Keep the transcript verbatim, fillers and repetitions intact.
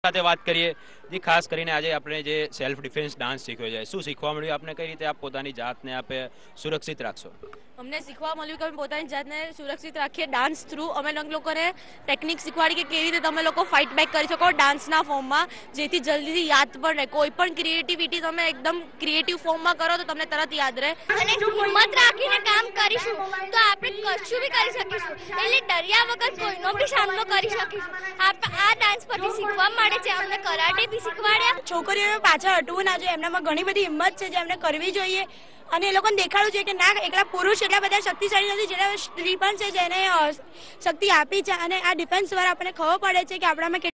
સાથે વાત કરીએ જે ખાસ કરીને આજે આપણે જે સેલ્ફ ડિફેન્સ ડાન્સ શીખ્યો છે, શું શીખવા મળ્યું આપને? કઈ રીતે આપ પોતાની જાતને આપે સુરક્ષિત રાખશો? અમને શીખવા મળ્યું કે અમે પોતાની જાતને સુરક્ષિત રાખીએ ડાન્સ થ્રુ. અમે લોકોને ટેકનિક શીખવાડી કે કેવી રીતે તમે લોકો ફાઇટ બેક કરી શકો ડાન્સના ફોર્મમાં, જેથી જલ્દીથી યાદ પણ રહે. કોઈ પણ ક્રિએટિવિટી તમે એકદમ ક્રિએટિવ ફોર્મમાં કરો તો તમને તરત યાદ રહે. અને હિંમત રાખીને કામ કરીશું તો આપણે કશું બી કરી શકીશું. એટલે ડર્યા વગર કોઈનો બી સામનો કરી શકીશું. આ ડાન્સ પરથી શીખવા મળે છે. અમને કરાટે બી શીખવાડ્યા. છોકરીઓને પાછળ હટવું ના જોઈએ, એમનામાં ઘણી બધી હિંમત છે જે એમને કરવી જોઈએ. અને એ લોકોને દેખાડવું જોઈએ કે ના, એકલા પુરુષ એટલા બધા શક્તિશાળી નથી જેટલા સ્ત્રી પણ છે જેને શક્તિ આપી છે. અને આ ડિફેન્સ દ્વારા આપણને ખબર પડે છે કે આપણામાં